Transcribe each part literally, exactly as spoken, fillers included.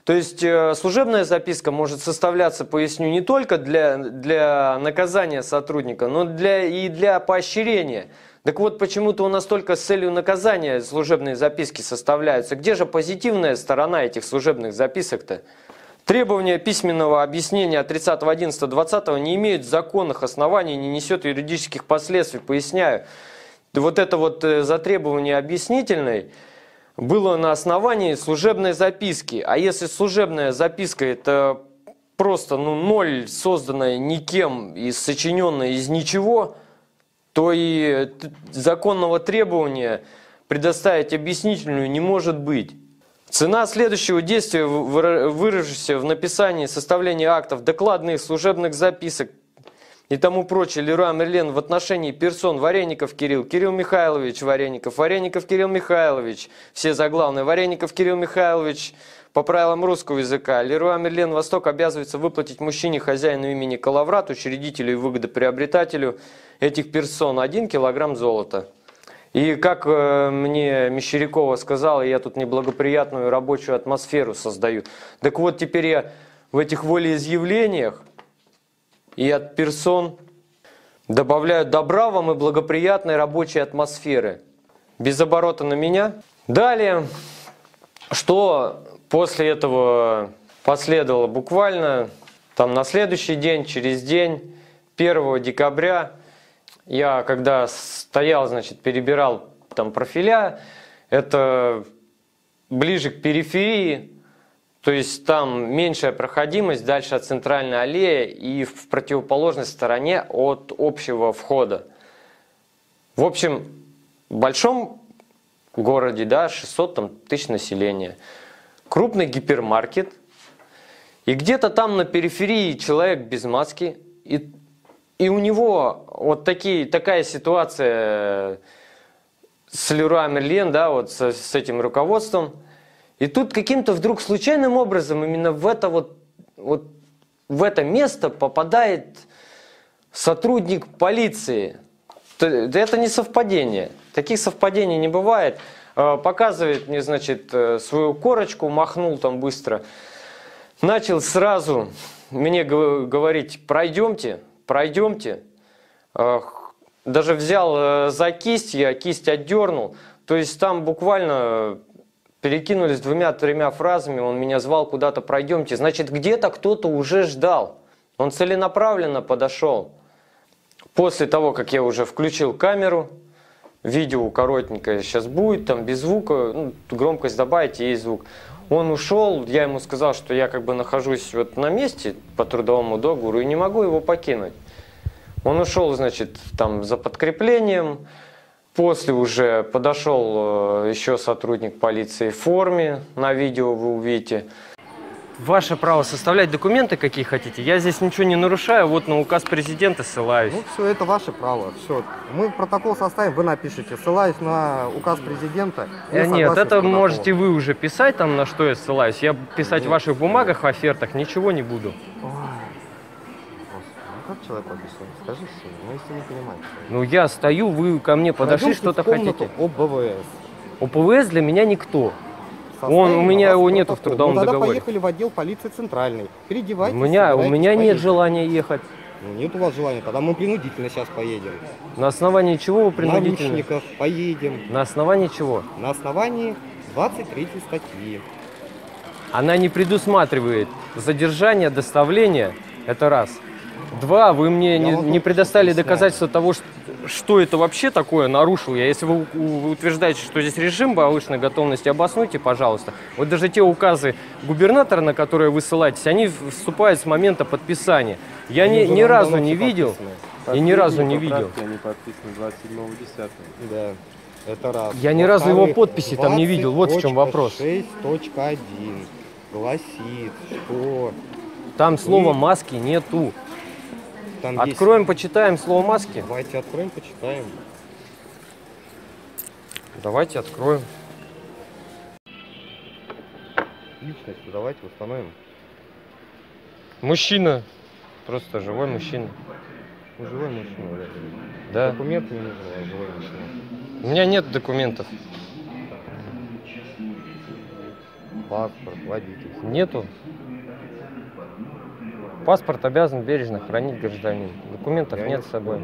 То есть э, служебная записка может составляться, поясню, не только для, для наказания сотрудника, но для, и для поощрения. Так вот, почему-то у нас только с целью наказания служебные записки составляются. Где же позитивная сторона этих служебных записок-то? Требования письменного объяснения от тридцатого одиннадцатого двадцатого не имеют законных оснований, не несет юридических последствий. Поясняю, вот это вот затребование объяснительной было на основании служебной записки. А если служебная записка это просто ну, ноль, созданная никем и сочиненная из ничего, то и законного требования предоставить объяснительную не может быть. Цена следующего действия, выражавшаяся в написании, составлении актов, докладных, служебных записок и тому прочее, Леруа Мерлен в отношении персон Вареников Кирилл, Кирилл Михайлович Вареников, Вареников Кирилл Михайлович, все заглавные, Вареников Кирилл Михайлович, по правилам русского языка, Леруа Мерлен Восток обязывается выплатить мужчине, хозяину имени Калаврат, учредителю и выгодоприобретателю этих персон один килограмм золота. И как э, мне Мещерякова сказала, я тут неблагоприятную рабочую атмосферу создаю. Так вот, теперь я в этих волеизъявлениях и от персон добавляю добра вам и благоприятной рабочей атмосферы. Без оборота на меня. Далее, что после этого последовало буквально там на следующий день, через день, первого декабря, я когда стоял, значит, перебирал там профиля, это ближе к периферии, то есть там меньшая проходимость дальше от центральной аллеи и в противоположной стороне от общего входа. В общем, в большом городе, да, шестьсот там, тысяч населения, крупный гипермаркет, и где-то там на периферии человек без маски, и, и у него вот такие, такая ситуация с Леруа Мерлен, да, вот с, с этим руководством. И тут каким-то вдруг случайным образом именно в это, вот, вот, в это место попадает сотрудник полиции. Это не совпадение. Таких совпадений не бывает. Показывает мне, значит, свою корочку, махнул там быстро. Начал сразу мне говорить: пройдемте, пройдемте. Даже взял за кисть, я кисть отдернул. То есть там буквально перекинулись двумя-тремя фразами, он меня звал куда-то: пройдемте. Значит, где-то кто-то уже ждал. Он целенаправленно подошел. После того, как я уже включил камеру, видео коротенькое сейчас будет, там без звука, ну, громкость добавить, и есть звук. Он ушел, я ему сказал, что я как бы нахожусь вот на месте по трудовому договору и не могу его покинуть. Он ушел, значит, там за подкреплением. После уже подошел еще сотрудник полиции в форме, на видео вы увидите. Ваше право составлять документы, какие хотите. Я здесь ничего не нарушаю, вот на указ президента ссылаюсь. Ну все, это ваше право. Все. Мы протокол составим, вы напишите. Ссылаюсь на указ президента. Э, нет, это можете вы уже писать, там на что я ссылаюсь. Я писать нет. в ваших бумагах, в офертах ничего не буду. Ой. Как человеку объяснить? Скажи все, ну если не понимаете. Ну я стою, вы ко мне подошли, что-то хотите. ОБВС. ОПВС для меня никто. Он, у меня его нету в трудовом ну, тогда договоре. Поехали в отдел полиции центральный. Переодевайтесь. У меня, у меня нет желания ехать. Ну, нет у вас желания, тогда мы принудительно сейчас поедем. На основании чего вы принудительно? Наручников поедем. На основании чего? На основании двадцать третьей статьи. Она не предусматривает задержание, доставление. Это раз. Два, вы мне не, не предоставили доказательства того, что, что это вообще такое нарушил я. Если вы утверждаете, что здесь режим повышенной готовности, обоснуйте, пожалуйста. Вот даже те указы губернатора, на которые вы ссылаетесь, они вступают с момента подписания. Я ни, ни разу не видел, и ни разу не видел. Они подписаны двадцать седьмого десятого. Да, это раз. Я ни разу его подписи там не видел, вот в чем вопрос. шесть точка один гласит, что... Там слова маски нету. Там откроем, есть... почитаем слово маски. Давайте откроем, почитаем. Давайте откроем. Личность давайте установим. Мужчина. Просто живой мужчина. Ну, живой мужчина, да. Документ не нужен, а живой мужчина. У меня нет документов. паспорт, водительский. Нету. Паспорт обязан бережно хранить гражданин. Документов Я нет не с собой.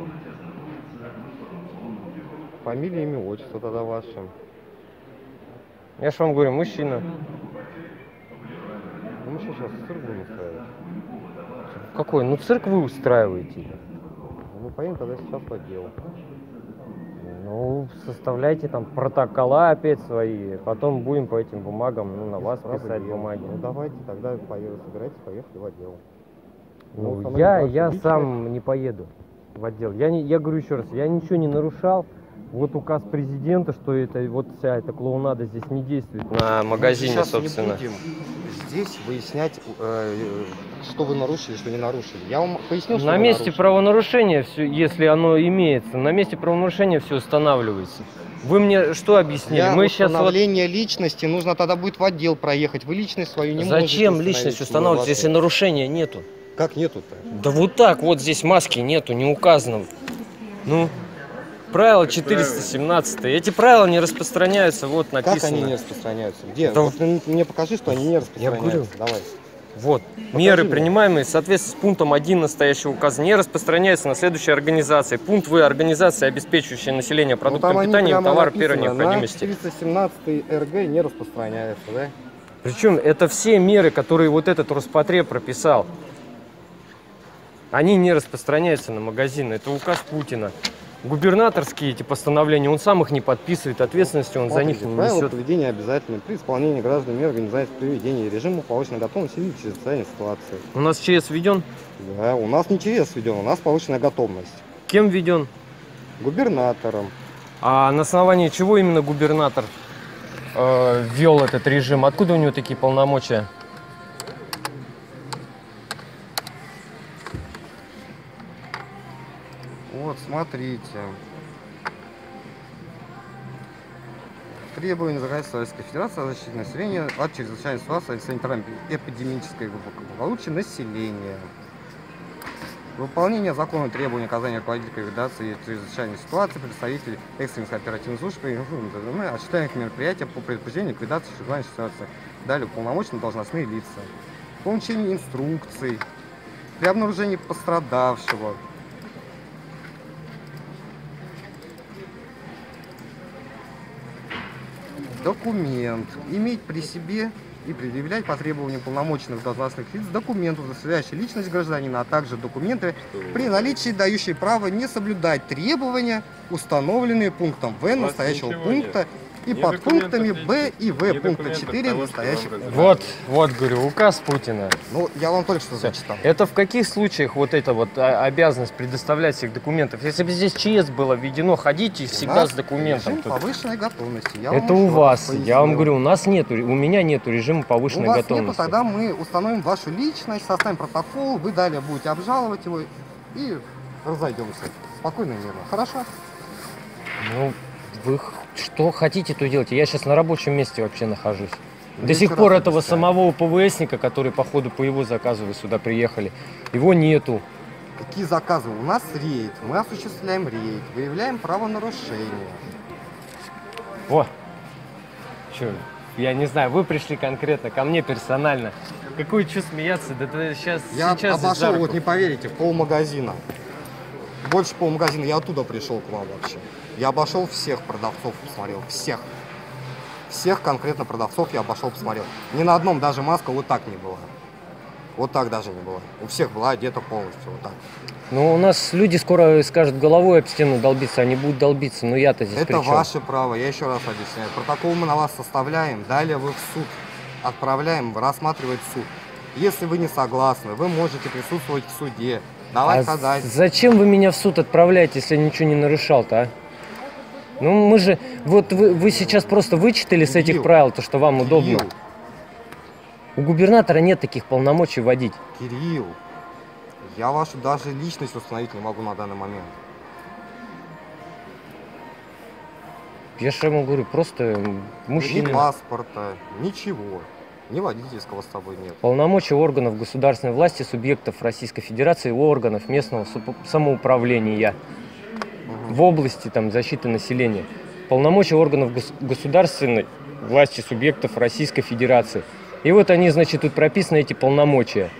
Фамилия, имя, отчество тогда ваше. Я же вам говорю, мужчина. Ну, мы что, сейчас цирк будем устраивать? Какой? Ну цирк вы устраиваете. Ну, мы поедем тогда сейчас в отдел. Ну, составляйте там протокола опять свои. Потом будем по этим бумагам, ну, на вас Сразу писать дело. бумаги. Ну, давайте тогда поеду, собирайтесь, поехали в отдел. Ну, установим я, ваши я личные- сам не поеду в отдел. Я, не, я говорю еще раз, я ничего не нарушал. Вот указ президента, что это вот вся эта клоунада здесь не действует на магазине, Мы сейчас собственно. не будем здесь выяснять, э, что вы нарушили, что не нарушили. Я вам поясню, что На вы месте нарушили. правонарушения, все, если оно имеется, на месте правонарушения все устанавливается. Вы мне что объяснили? Для Мы сейчас вот... установления личности нужно тогда будет в отдел проехать. Вы личность свою не можете Зачем установить личность устанавливать, если самостоятельно. нарушения нету? Как нету-то? Да вот так, вот здесь маски нету, не указано. Ну, правило четыреста семнадцать. Эти правила не распространяются, вот написано. Как они не распространяются? Где? Да Вот ты мне покажи, что они не распространяются. говорю. Давай. Вот. Покажи Меры, мне. принимаемые в соответствии с пунктом один настоящего указа, не распространяются на следующие организации. Пункт В. Организации, обеспечивающие население Ну, продуктами там они питания и прямо товаров первой написано, необходимости. На четыреста семнадцать эр гэ не распространяется, да? Причем это все меры, которые вот этот Роспотреб прописал. Они не распространяются на магазины. Это указ Путина. Губернаторские эти постановления, он сам их не подписывает, ответственности он за них Смотрите, не правила несет. поведения обязательны при исполнении гражданами организации приведения режима повышенной готовности и чрезвычайной ситуации. У нас ЧС введен? Да, у нас не ЧС введен, у нас повышенная готовность. Кем введен? Губернатором. А на основании чего именно губернатор э, ввел этот режим? Откуда у него такие полномочия? Вот, смотрите. Требования законодательства Российской Федерации о защите населения от чрезвычайной ситуации и санитарно-эпидемической благополучия населения. Выполнение закона требований оказания руководителя ликвидации чрезвычайной ситуации, представителей экстренных оперативных служб и осуществляемых мероприятий по предупреждению ликвидации чрезвычайной ситуации. Далее уполномоченные должностные лица. Получение инструкций при обнаружении пострадавшего. Документ. Иметь при себе и предъявлять по требованию полномоченных должностных лиц документы, удостоверяющие личность гражданина, а также документы при наличии, дающие право не соблюдать требования, установленные пунктом В настоящего пункта и Ни подпунктами документов, Б и В ни пункта документов четыре того, что настоящего вам пункта. Вот, вот, говорю, указ Путина. Ну, я вам только что зачитал. Это в каких случаях вот эта вот а, обязанность предоставлять всех документов? Если бы здесь ЧС было введено, ходите всегда У нас с документом. режим Тут. повышенной готовности. Я Это вам у еще вас. раз Я вам пояснил. говорю, у нас нету, у меня нету режима У повышенной вас готовности. нету, тогда мы установим вашу личность, составим протокол, вы далее будете обжаловать его и разойдемся. Спокойно и мирно. Хорошо? Ну, вы х- что хотите, то делайте. Я сейчас на рабочем месте вообще нахожусь. Ну, До еще сих раз пор этого объясняю. самого ПВСника, который, походу, по его заказу вы сюда приехали, его нету. Какие заказы? У нас рейд. Мы осуществляем рейд, выявляем правонарушения. О! Че, я не знаю, вы пришли конкретно ко мне персонально. Какой что смеяться? Да ты сейчас, Я сейчас обошел, жарко. вот не поверите, полмагазина. Больше полмагазина. Я оттуда пришел к вам вообще. Я обошел всех продавцов, посмотрел. Всех. Всех конкретно продавцов я обошел, посмотрел. Ни на одном даже маска вот так не была. Вот так даже не было. У всех была одета полностью вот так. Ну, у нас люди скоро скажут головой об стену долбиться, они будут долбиться, но я-то здесь при Это чем? ваше право, я еще раз объясняю. Протокол мы на вас составляем, далее вы в суд отправляем, рассматривает суд. Если вы не согласны, вы можете присутствовать в суде, давать А ходатайство. зачем вы меня в суд отправляете, если я ничего не нарушал-то, а? Ну, мы же... Вот вы, вы сейчас просто вычитали с этих Кирилл, правил то, что вам удобно. Кирилл, У губернатора нет таких полномочий вводить. Кирилл, я вашу даже личность установить не могу на данный момент. Я же ему говорю, просто Ни мужчина. паспорта, ничего. Ни водительского с собой нет. Полномочия органов государственной власти, субъектов Российской Федерации и органов местного супо- самоуправления Мгм. в области там, защиты населения. Полномочия органов гос- государственной власти, субъектов Российской Федерации И вот они, значит, тут прописаны эти полномочия.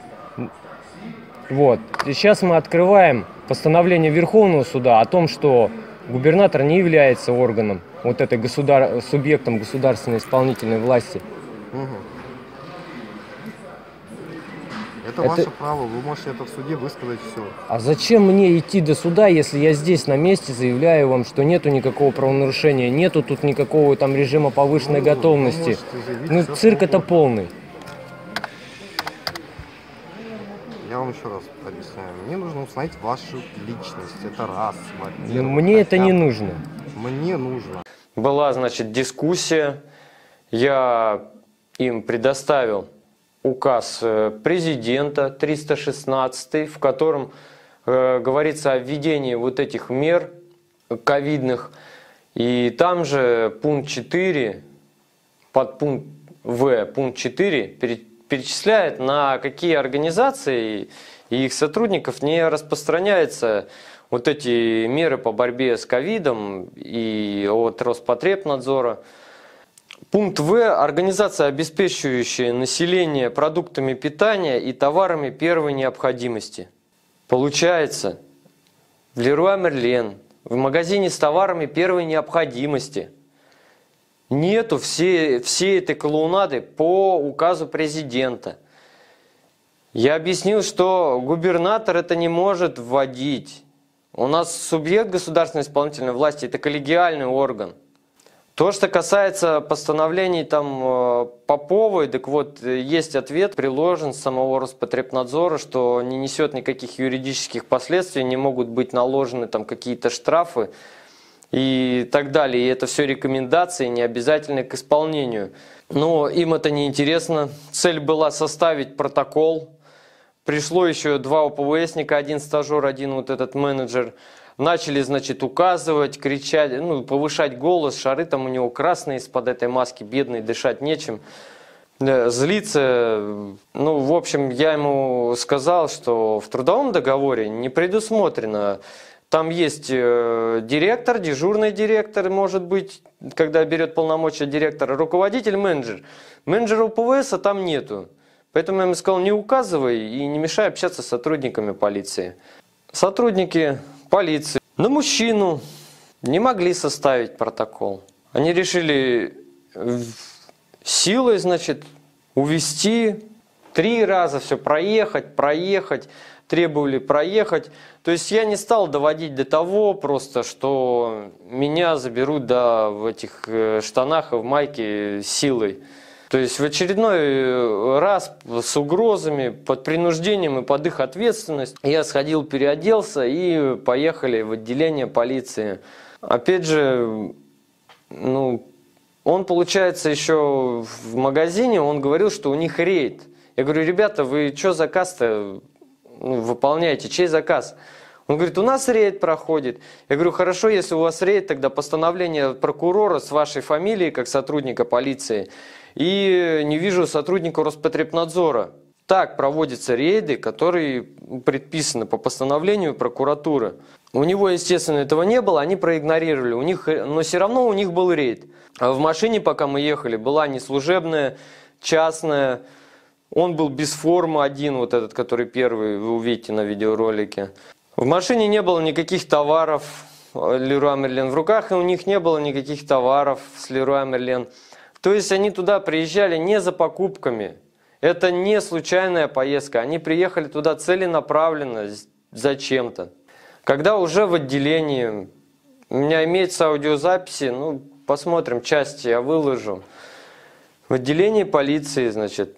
Вот. Сейчас мы открываем постановление Верховного суда о том, что губернатор не является органом, вот этой государ... субъектом государственной исполнительной власти. Угу. Это, Это- ваше право, вы можете это в суде высказать все. А зачем мне идти до суда, если я здесь на месте заявляю вам, что нету никакого правонарушения, нету тут никакого там режима повышенной готовности? Ну, цирк это полный. Я вам еще раз объясняю. Мне нужно узнать вашу личность. Это раз. во-первых. Ну, Мне это Хотя не бы нужно. Мне нужно. Была, значит, дискуссия. Я им предоставил указ э, президента триста шестнадцатый, в котором э, говорится о введении вот этих мер ковидных. И там же пункт четыре, подпункт В, пункт четыре пере- перечисляет, на какие организации и их сотрудников не распространяются вот эти меры по борьбе с ковидом и от Роспотребнадзора. Пункт В. Организация, обеспечивающая население продуктами питания и товарами первой необходимости. Получается, в Леруа Мерлен, в магазине с товарами первой необходимости нету всей, всей этой клоунады по указу президента. Я объяснил, что губернатор это не может вводить. У нас субъект государственной исполнительной власти – это коллегиальный орган. То, что касается постановлений там Поповой, так вот, есть ответ, приложен с самого Роспотребнадзора, что не несет никаких юридических последствий, не могут быть наложены там какие-то штрафы и так далее. И это все рекомендации, не обязательны к исполнению. Но им это не интересно. Цель была составить протокол. Пришло еще два ОПВСника, один стажер, один вот этот менеджер. Начали, значит, указывать, кричать, ну, повышать голос, шары там у него красные из-под этой маски, бедный, дышать нечем. Злиться. Ну, в общем, я ему сказал, что в трудовом договоре не предусмотрено. Там есть э, директор, дежурный директор, может быть, когда берет полномочия директора, руководитель, менеджер. Менеджера УПВСа там нету. Поэтому я ему сказал, не указывай и не мешай общаться с сотрудниками полиции. Сотрудники полиции на мужчину не могли составить протокол. Они решили силой, значит, увести, три раза все проехать, проехать, требовали проехать. То есть я не стал доводить до того просто, что меня заберут да, в этих штанах и в майке силой. То есть в очередной раз с угрозами, под принуждением и под их ответственность я сходил, переоделся и поехали в отделение полиции. Опять же, ну, он, получается, еще в магазине, он говорил, что у них рейд. Я говорю, ребята, вы что заказ-то ну, выполняете, чей заказ? Он говорит, у нас рейд проходит. Я говорю, хорошо, если у вас рейд, тогда постановление прокурора с вашей фамилией, как сотрудника полиции, и не вижу сотрудника Роспотребнадзора. Так проводятся рейды, которые предписаны по постановлению прокуратуры. У него, естественно, этого не было, они проигнорировали. У них, но все равно у них был рейд. А в машине, пока мы ехали, была не служебная, частная. Он был без формы один, вот этот, который первый, вы увидите на видеоролике. В машине не было никаких товаров Леруа Мерлен в руках, и у них не было никаких товаров с Леруа Мерлен. То есть они туда приезжали не за покупками. Это не случайная поездка. Они приехали туда целенаправленно, зачем-то. Когда уже в отделении, у меня имеются аудиозаписи, ну, посмотрим, части я выложу. В отделении полиции, значит,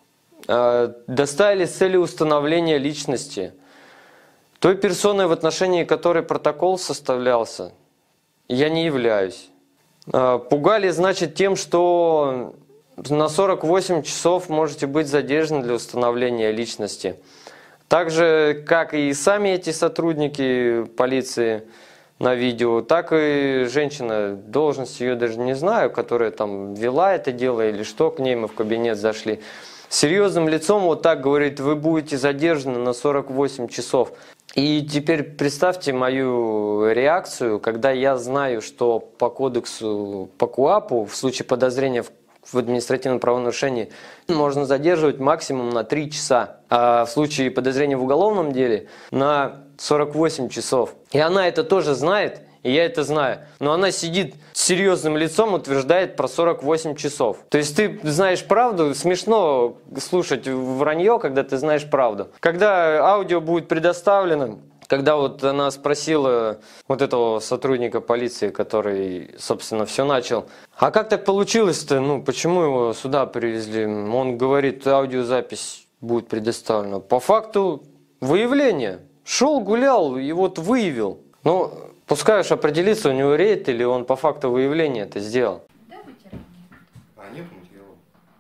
доставили с целью установления личности той персоной, в отношении которой протокол составлялся, я не являюсь. Пугали, значит, тем, что на сорок восемь часов можете быть задержаны для установления личности. Так же, как и сами эти сотрудники полиции на видео, так и женщина, должность ее даже не знаю, которая там вела это дело или что, к ней мы в кабинет зашли. Серьезным лицом вот так говорит, вы будете задержаны на сорок восемь часов. И теперь представьте мою реакцию, когда я знаю, что по кодексу, по КУАПу, в случае подозрения в в административном правонарушении можно задерживать максимум на три часа, а в случае подозрения в уголовном деле на сорок восемь часов. И она это тоже знает, и я это знаю. Но она сидит с серьезным лицом, утверждает про сорок восемь часов. То есть ты знаешь правду, смешно слушать вранье, когда ты знаешь правду. Когда аудио будет предоставлено, когда вот она спросила вот этого сотрудника полиции, который, собственно, все начал, а как так получилось-то, ну, почему его сюда привезли? Он говорит, аудиозапись будет предоставлена. По факту выявления. Шел, гулял и вот выявил. Ну, пускай уж определится, у него рейд или он по факту выявления это сделал. Да, материал нет. А нет материала?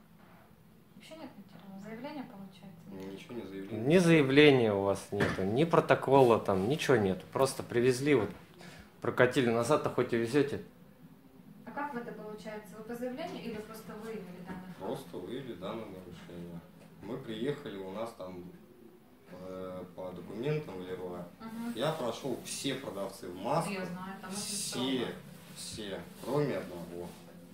Вообще нет материала. Заявление получается. Ничего не заявлено. Ни заявления у вас нету, ни протокола там, ничего нету. Просто привезли, вот, прокатили назад, а хоть и везете. А как это получается? Вы по заявлению или просто выявили данный факт? Просто выявили данное нарушение. Мы приехали, у нас там э, по документам в Леруа. Угу. Я прошел все продавцы в масках. Я знаю, там очень Все, строго. все, кроме одного.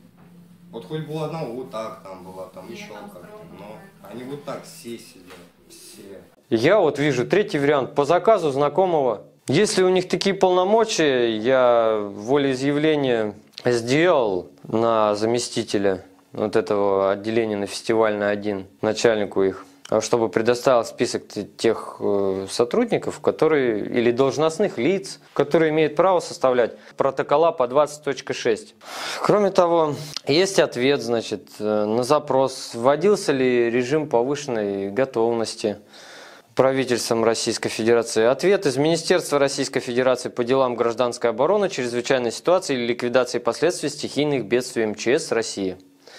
Вот хоть было одного, вот так там было, там Нет, еще там как-то. строго Но бывает. они вот так все сидят, все. Я вот вижу третий вариант по заказу знакомого. Если у них такие полномочия, я волеизъявление сделал на заместителя вот этого отделения на фестивальный один, начальнику их, чтобы предоставил список тех э, сотрудников, которые, или должностных лиц, которые имеют право составлять протокола по двадцать точка шесть. Кроме того, есть ответ, значит, э, на запрос, вводился ли режим повышенной готовности правительством Российской Федерации. Ответ из Министерства Российской Федерации по делам гражданской обороны, чрезвычайной ситуации или ликвидации последствий стихийных бедствий МЧС России.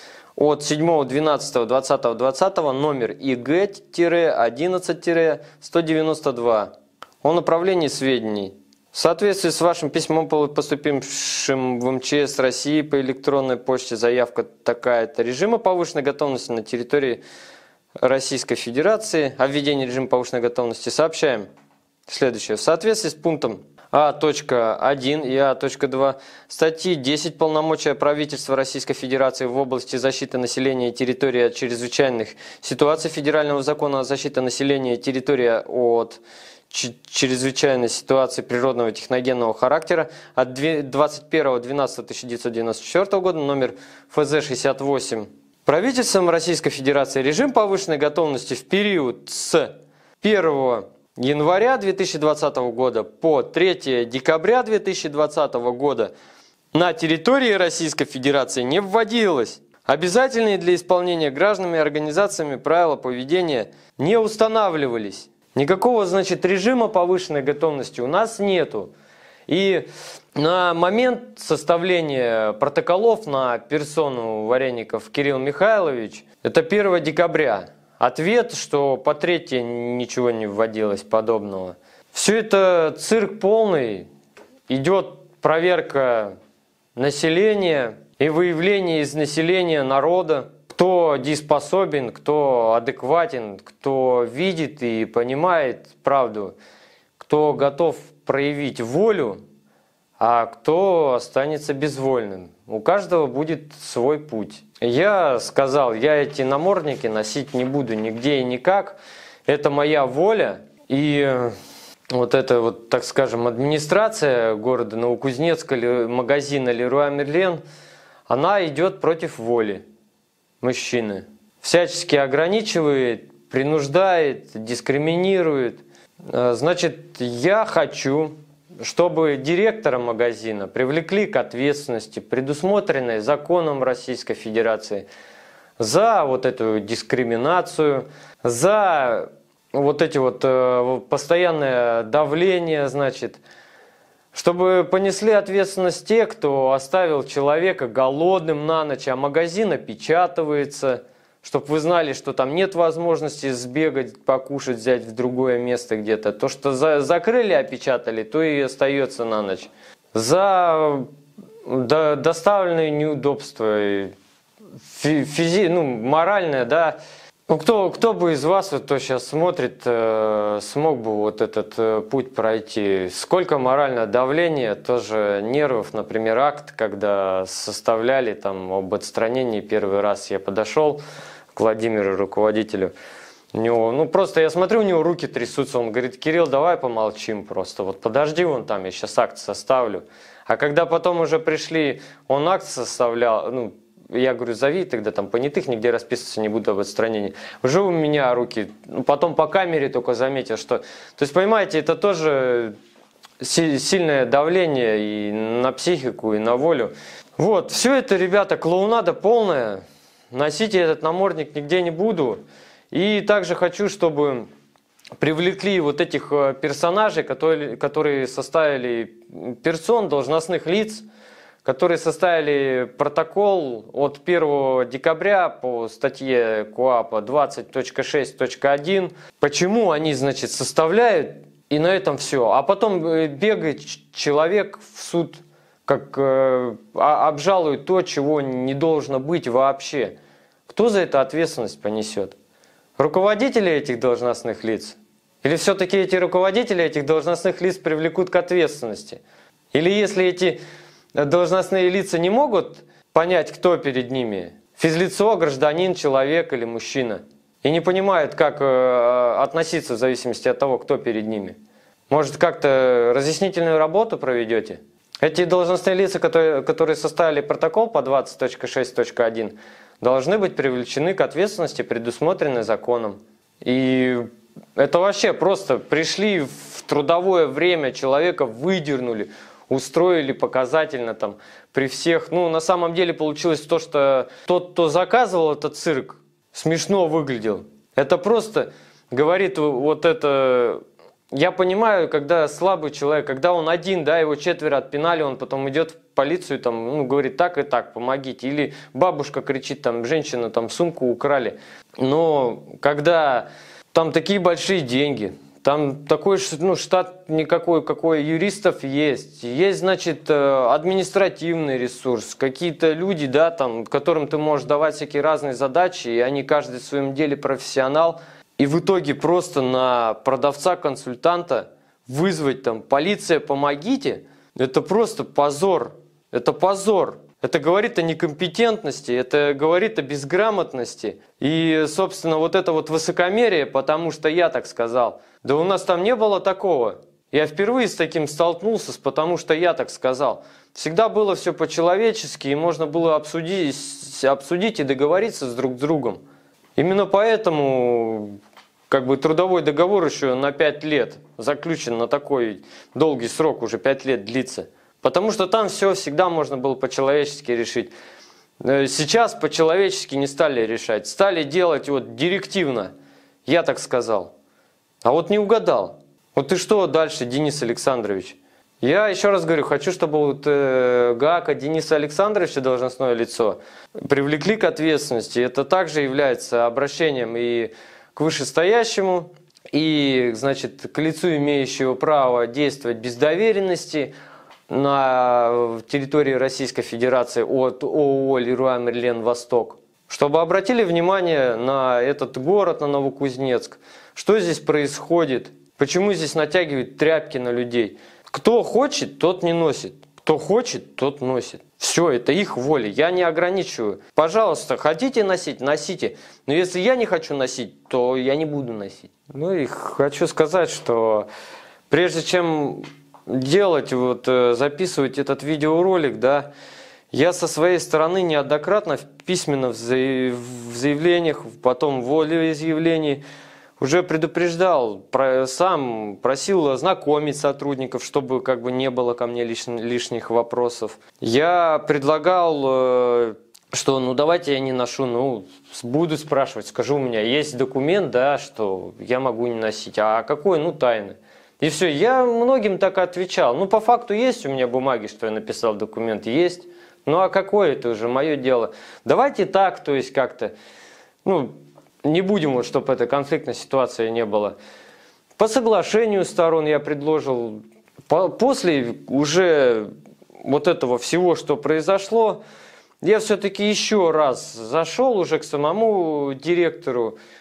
От седьмого двенадцатого двадцатого двадцатого номер И Г одиннадцать сто девяносто два о направлении сведений. В соответствии с вашим письмом, поступившим в МЧС России по электронной почте, заявка такая-то режима повышенной готовности на территории Российской Федерации о введении режима повышенной готовности сообщаем следующее. В соответствии с пунктом А один и А два статьи десять полномочия правительства Российской Федерации в области защиты населения и территории от чрезвычайных ситуаций Федерального закона о защите населения и территории от чрезвычайной ситуации природного и техногенного характера от двадцать первого двенадцатого тысяча девятьсот девяносто четвёртого года номер Ф З шестьдесят восемь. Правительством Российской Федерации режим повышенной готовности в период с первого января две тысячи двадцатого года по третьего декабря две тысячи двадцатого года на территории Российской Федерации не вводилось. Обязательные для исполнения гражданами и организациями правила поведения не устанавливались. Никакого, значит, режима повышенной готовности у нас нету. И на момент составления протоколов на персону Вареников Кирилл Михайлович, это первого декабря. Ответ, что по третье ничего не вводилось подобного. Все это цирк полный. Идет проверка населения и выявление из населения народа, кто дееспособен, кто адекватен, кто видит и понимает правду, кто готов проявить волю, а кто останется безвольным. У каждого будет свой путь. Я сказал, я эти намордники носить не буду нигде и никак. Это моя воля. И вот эта вот, так скажем, администрация города Новокузнецка, магазина Леруа Мерлен, она идет против воли мужчины. Всячески ограничивает, принуждает, дискриминирует. Значит, я хочу, чтобы директора магазина привлекли к ответственности, предусмотренной законом Российской Федерации, за вот эту дискриминацию, за вот эти вот э, постоянное давление, значит, чтобы понесли ответственность те, кто оставил человека голодным на ночь, а магазин опечатывается, чтобы вы знали, что там нет возможности сбегать, покушать, взять в другое место где-то. То, что за, закрыли, опечатали, то и остается на ночь. За до, доставленные неудобства, фи, физи, ну, моральное, да, Ну, кто, кто бы из вас, вот, кто сейчас смотрит, э, смог бы вот этот э, путь пройти? Сколько морального давления, тоже нервов, например, акт, когда составляли там об отстранении, первый раз я подошел к Владимиру, руководителю, у него, ну просто я смотрю, у него руки трясутся, он говорит: Кирилл, давай помолчим просто, вот подожди вон там, я сейчас акт составлю. А когда потом уже пришли, он акт составлял, ну, я говорю, зови тогда там понятых, нигде расписываться не буду об отстранении. Уже у меня руки, ну, потом по камере только заметил, что... То есть, понимаете, это тоже си- сильное давление и на психику, и на волю. Вот, все это, ребята, клоунада полная. Носите этот намордник нигде не буду. И также хочу, чтобы привлекли вот этих персонажей, которые, которые составили персон, должностных лиц, которые составили протокол от первого декабря по статье КоАПа двадцать точка шесть точка один. Почему они, значит, составляют, и на этом все. А потом бегает человек в суд, как э, обжалует то, чего не должно быть вообще. Кто за это ответственность понесет? Руководители этих должностных лиц? Или все-таки эти руководители этих должностных лиц привлекут к ответственности? Или если эти должностные лица не могут понять, кто перед ними, физлицо, гражданин, человек или мужчина, и не понимают, как э, относиться в зависимости от того, кто перед ними, может, как-то разъяснительную работу проведете? Эти должностные лица, которые, которые составили протокол по двадцать точка шесть точка один, должны быть привлечены к ответственности, предусмотренной законом. И это вообще просто пришли в трудовое время, человека выдернули, устроили показательно там при всех. Ну, на самом деле получилось то, что тот, кто заказывал этот цирк, смешно выглядел. Это просто говорит вот это... Я понимаю, когда слабый человек, когда он один, да, его четверо отпинали, он потом идет в полицию, там, ну, говорит, так и так, помогите. Или бабушка кричит, там, женщина, там, сумку украли. Но когда там такие большие деньги, там такой, ну, штат никакой, какой юристов есть. Есть, значит, административный ресурс, какие-то люди, да, там, которым ты можешь давать всякие разные задачи, и они каждый в своем деле профессионал. И в итоге просто на продавца-консультанта вызвать там полиция, помогите, это просто позор. Это позор. Это говорит о некомпетентности, это говорит о безграмотности. И, собственно, вот это вот высокомерие, потому что я так сказал. Да у нас там не было такого. Я впервые с таким столкнулся, потому что я так сказал. Всегда было все по-человечески, и можно было обсудить, обсудить и договориться с друг с другом. Именно поэтому как бы трудовой договор еще на пять лет заключен на такой долгий срок, уже пять лет длится. Потому что там все всегда можно было по-человечески решить. Сейчас по-человечески не стали решать. Стали делать вот директивно. Я так сказал. А вот не угадал. Вот и что дальше, Денис Александрович? Я еще раз говорю, хочу, чтобы вот э, ГААКа Дениса Александровича, должностное лицо, привлекли к ответственности. Это также является обращением и к вышестоящему, и, значит, к лицу, имеющему право действовать без доверенности на территории Российской Федерации от ООО «Леруа Мерлен Восток», чтобы обратили внимание на этот город, на Новокузнецк. Что здесь происходит? Почему здесь натягивают тряпки на людей? Кто хочет, тот не носит. Кто хочет, тот носит. Все, это их воля. Я не ограничиваю. Пожалуйста, хотите носить, носите. Но если я не хочу носить, то я не буду носить. Ну и хочу сказать, что прежде чем делать, вот, записывать этот видеоролик, да, я со своей стороны неоднократно письменно в заявлениях, потом в волеизъявлении уже предупреждал, про, сам просил ознакомить сотрудников, чтобы как бы не было ко мне лиш, лишних вопросов. Я предлагал, э, что ну давайте я не ношу, ну буду спрашивать, скажу, у меня есть документ, да, что я могу не носить, а какой, ну тайны. И все, я многим так отвечал. Ну по факту есть у меня бумаги, что я написал документ, есть. Ну а какое это уже мое дело? Давайте так, то есть как-то, ну... Не будем, вот, чтобы эта конфликтная ситуация не было. По соглашению сторон я предложил, по, после уже вот этого всего, что произошло, я все-таки еще раз зашел уже к самому директору,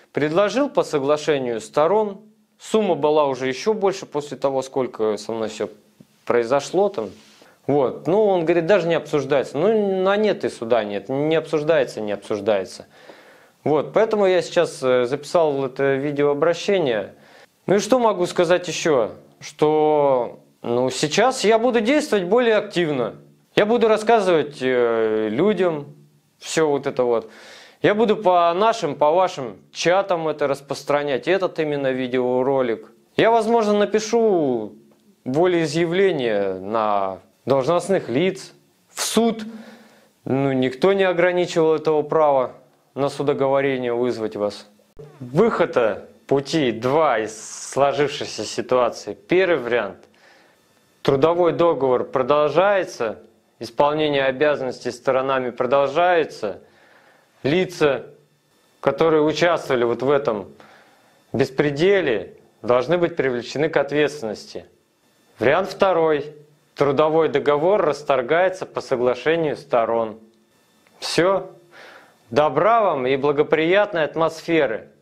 Предложил по соглашению сторон. Сумма была уже еще больше после того, сколько со мной все произошло там. Вот. Ну, он говорит, даже не обсуждается. Ну, на нет и суда нет. Не обсуждается, не обсуждается. Вот. Поэтому я сейчас записал это видеообращение. Ну и что могу сказать еще? Что ну, сейчас я буду действовать более активно. Я буду рассказывать э, людям все вот это вот. Я буду по нашим, по вашим чатам это распространять, этот именно видеоролик. Я, возможно, напишу волеизъявление на должностных лиц, в суд. Ну, никто не ограничивал этого права на судоговорение вызвать вас. Выхода пути два из сложившейся ситуации. Первый вариант. Трудовой договор продолжается, исполнение обязанностей сторонами продолжается. Лица, которые участвовали вот в этом беспределе, должны быть привлечены к ответственности. Вариант второй. Трудовой договор расторгается по соглашению сторон. Все. Добра вам и благоприятной атмосферы.